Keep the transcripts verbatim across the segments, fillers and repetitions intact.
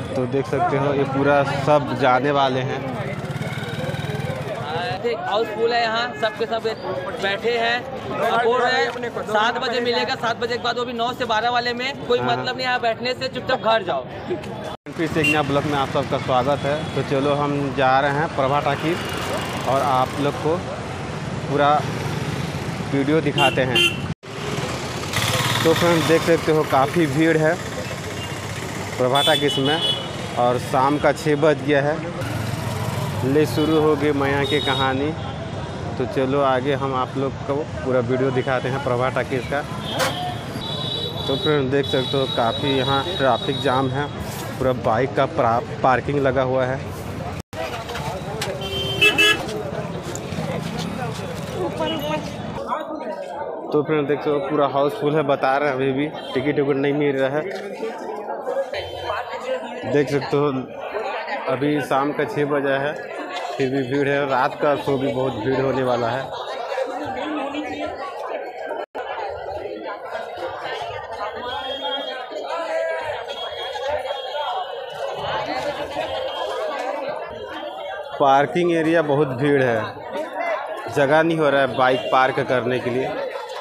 तो देख सकते हो ये पूरा सब जाने वाले हैं। हाउसफुल है, यहाँ सबके सब बैठे हैं और बोल रहे हैं सात बजे मिलेगा, सात बजे के बाद वो भी नौ से बारह वाले में कोई मतलब नहीं, यहाँ बैठने से चुपचाप घर जाओ। फिर से एक नया ब्लॉग में आप सबका स्वागत है। तो चलो हम जा रहे हैं प्रभा टाकीज और आप लोग को पूरा वीडियो दिखाते हैं। तो फ्रेंड्स देख सकते हो काफ़ी भीड़ है प्रभा टाकीज में और शाम का छः बज गया है, ले शुरू हो गई मैया की कहानी। तो चलो आगे हम आप लोग को पूरा वीडियो दिखाते हैं प्रभा टाकीज का। तो फ्रेंड्स देख सकते हो काफ़ी यहाँ ट्रैफिक जाम है, पूरा बाइक का पार्किंग लगा हुआ है। तो फ्रेंड्स देख सकते हो पूरा हाउसफुल है, बता रहे हैं अभी भी टिकट विकट नहीं मिल रहा है। देख सकते हो अभी शाम का छः बजा है फिर भी भीड़ है, रात का शो भी बहुत भीड़ होने वाला है। पार्किंग एरिया बहुत भीड़ है, जगह नहीं हो रहा है बाइक पार्क करने के लिए।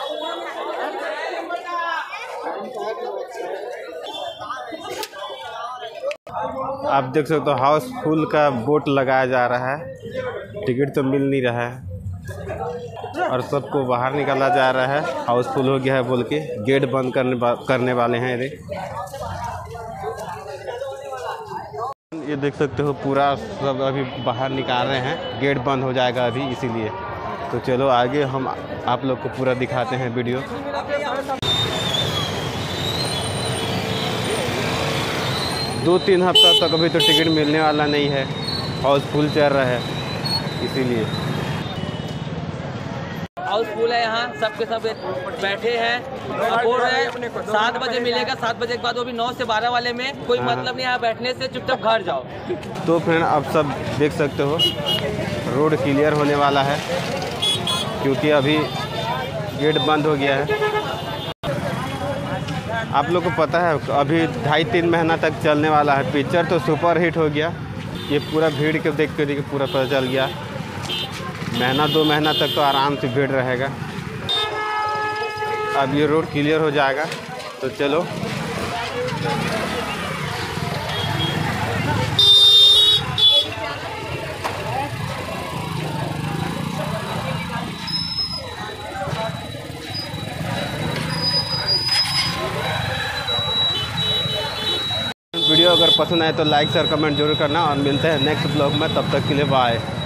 आप देख सकते हो हाउसफुल का बोर्ड लगाया जा रहा है, टिकट तो मिल नहीं रहा है और सबको बाहर निकाला जा रहा है। हाउसफुल हो गया है बोल के गेट बंद करने करने वाले हैं। ये ये देख सकते हो पूरा सब अभी बाहर निकाल रहे हैं, गेट बंद हो जाएगा अभी इसीलिए। तो चलो आगे हम आप लोग को पूरा दिखाते हैं वीडियो। दो तीन हफ्ता तक अभी तो टिकट मिलने वाला नहीं है, हाउसफुल चल रहा है इसीलिए। हाउसफुल है, यहाँ सबके सब बैठे हैं और बोल रहे हैं सात बजे मिलेगा, सात बजे के बाद वो भी नौ से बारह वाले में कोई मतलब नहीं, यहाँ बैठने से चुपचाप घर जाओ। तो फ्रेंड आप सब देख सकते हो रोड क्लियर होने वाला है क्योंकि अभी गेट बंद हो गया है। आप लोग को पता है अभी ढाई तीन महीना तक चलने वाला है, पिक्चर तो सुपर हिट हो गया। ये पूरा भीड़ के देख के देख पूरा पता चल गया, महीना दो महीना तक तो आराम से भीड़ रहेगा। अब ये रोड क्लियर हो जाएगा तो चलो वीडियो अगर पसंद आए तो लाइक शेयर कमेंट जरूर करना और मिलते हैं नेक्स्ट ब्लॉग में। तब तक के लिए बाय।